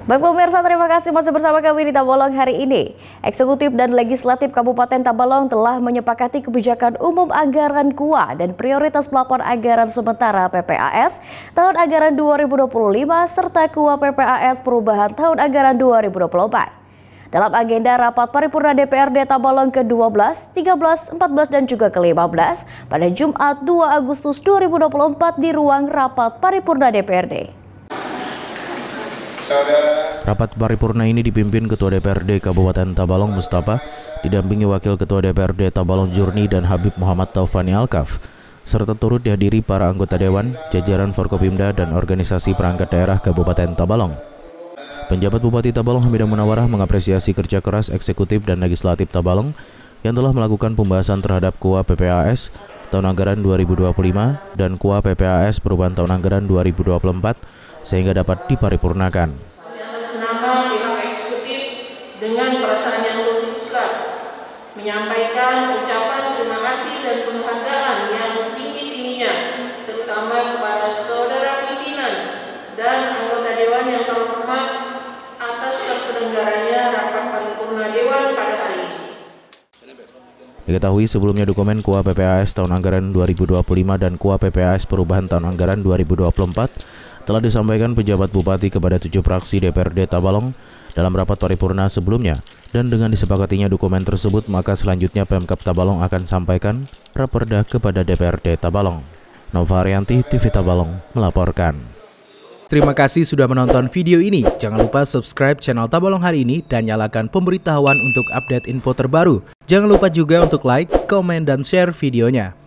Baik pemirsa, terima kasih masih bersama kami di Tabalong hari ini. Eksekutif dan Legislatif Kabupaten Tabalong telah menyepakati kebijakan umum anggaran KUA dan prioritas pelapor anggaran sementara PPAS tahun anggaran 2025 serta KUA PPAS perubahan tahun anggaran 2024. Dalam agenda rapat paripurna DPRD Tabalong ke-12, 13, 14 dan juga ke-15 pada Jumat 2 Agustus 2024 di ruang rapat paripurna DPRD. Rapat paripurna ini dipimpin Ketua DPRD Kabupaten Tabalong Mustafa, didampingi Wakil Ketua DPRD Tabalong Jurni dan Habib Muhammad Taufani Alkaf, serta turut dihadiri para anggota Dewan, jajaran Forkopimda dan organisasi perangkat daerah Kabupaten Tabalong. Penjabat Bupati Tabalong Hamidah Munawarah mengapresiasi kerja keras eksekutif dan legislatif Tabalong yang telah melakukan pembahasan terhadap KUA PPAS tahun anggaran 2025 dan KUA PPAS perubahan tahun anggaran 2024 sehingga dapat diparipurnakan. Atas nama pihak eksekutif dengan perasaan yang tulus ikhlas menyampaikan ucapan terima kasih dan penghargaan yang setinggi-tingginya terutama kepada saudara pimpinan dan anggota Dewan yang terhormat atas terselenggaranya rapat paripurna Dewan pada hari ini. Diketahui sebelumnya dokumen KUA PPAS tahun anggaran 2025 dan KUA PPAS perubahan tahun anggaran 2024 telah disampaikan pejabat bupati kepada 7 fraksi DPRD Tabalong dalam rapat paripurna sebelumnya, dan dengan disepakatinya dokumen tersebut maka selanjutnya Pemkab Tabalong akan sampaikan raperda kepada DPRD Tabalong. Nova Arianti, TV Tabalong melaporkan. Terima kasih sudah menonton video ini. Jangan lupa subscribe channel Tabalong hari ini dan nyalakan pemberitahuan untuk update info terbaru. Jangan lupa juga untuk like, komen, dan share videonya.